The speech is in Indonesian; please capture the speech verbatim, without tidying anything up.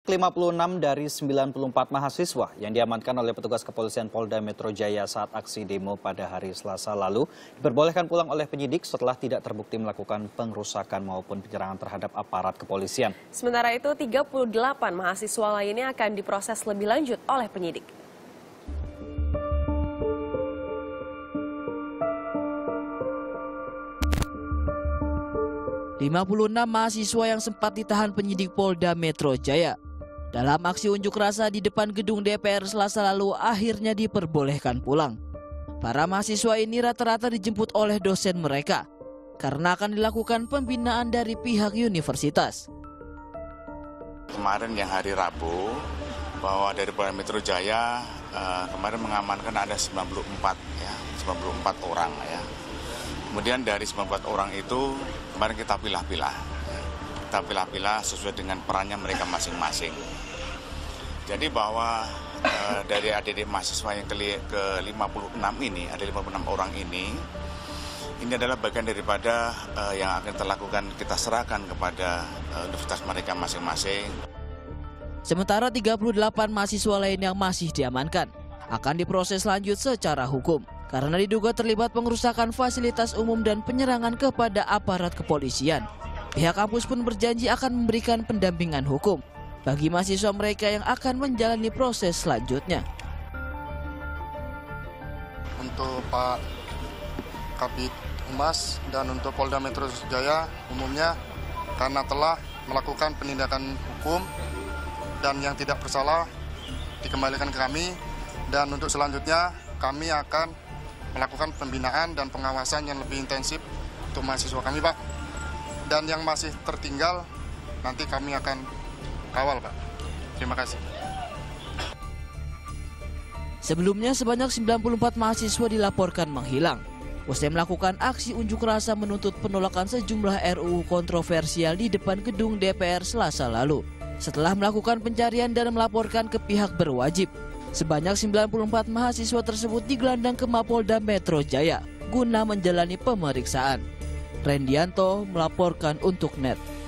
lima puluh enam dari sembilan puluh empat mahasiswa yang diamankan oleh petugas kepolisian Polda Metro Jaya saat aksi demo pada hari Selasa lalu diperbolehkan pulang oleh penyidik setelah tidak terbukti melakukan pengrusakan maupun penyerangan terhadap aparat kepolisian. Sementara itu, tiga puluh delapan mahasiswa lainnya akan diproses lebih lanjut oleh penyidik. lima puluh enam mahasiswa yang sempat ditahan penyidik Polda Metro Jaya dalam aksi unjuk rasa di depan gedung D P R Selasa lalu akhirnya diperbolehkan pulang. Para mahasiswa ini rata-rata dijemput oleh dosen mereka karena akan dilakukan pembinaan dari pihak universitas. Kemarin yang hari Rabu, bahwa dari Polda Metro Jaya uh, kemarin mengamankan ada sembilan puluh empat ya, sembilan puluh empat orang ya. Kemudian dari sembilan puluh empat orang itu kemarin kita pilah-pilah, kita pilah-pilah sesuai dengan perannya mereka masing-masing. Jadi bahwa e, dari adik-adik mahasiswa yang ke lima puluh enam ini, ada lima puluh enam orang ini, ini adalah bagian daripada e, yang akan kita lakukan, kita serahkan kepada e, universitas mereka masing-masing. Sementara tiga puluh delapan mahasiswa lain yang masih diamankan akan diproses lanjut secara hukum karena diduga terlibat pengerusakan fasilitas umum dan penyerangan kepada aparat kepolisian. Pihak kampus pun berjanji akan memberikan pendampingan hukum bagi mahasiswa mereka yang akan menjalani proses selanjutnya. Untuk Pak Kabid Humas dan untuk Polda Metro Jaya umumnya karena telah melakukan penindakan hukum dan yang tidak bersalah dikembalikan ke kami, dan untuk selanjutnya kami akan melakukan pembinaan dan pengawasan yang lebih intensif untuk mahasiswa kami, Pak. Dan yang masih tertinggal nanti kami akan kawal, Pak. Terima kasih. Sebelumnya sebanyak sembilan puluh empat mahasiswa dilaporkan menghilang usai melakukan aksi unjuk rasa menuntut penolakan sejumlah R U U kontroversial di depan gedung D P R Selasa lalu. Setelah melakukan pencarian dan melaporkan ke pihak berwajib, sebanyak sembilan puluh empat mahasiswa tersebut digelandang ke Mapolda Metro Jaya guna menjalani pemeriksaan. Rendianto melaporkan untuk N E T.